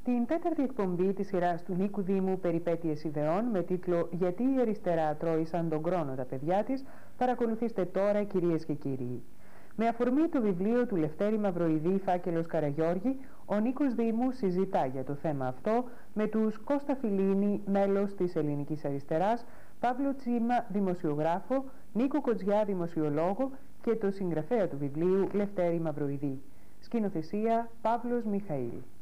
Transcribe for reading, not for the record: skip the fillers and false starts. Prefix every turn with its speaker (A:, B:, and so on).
A: Την τέταρτη εκπομπή της σειράς του Νίκου Δήμου «Περιπέτειες ιδεών» με τίτλο «Γιατί η αριστερά τρώει σαν τον κρόνο τα παιδιά της» παρακολουθήστε τώρα, κυρίες και κύριοι. Με αφορμή το βιβλίο του Λευτέρη Μαυροειδή Φάκελος Καραγιώργη, ο Νίκος Δήμου συζητά για το θέμα αυτό με τους Κώστα Φιλίνη, μέλος της Ελληνικής Αριστεράς, Παύλο Τσίμα, δημοσιογράφο, Νίκο Κοτζιά, δημοσιολόγο και το συγγραφέα του βιβλίου Λευτέρη Μαυροειδή. Σκηνοθεσία Παύλος Μιχαήλ.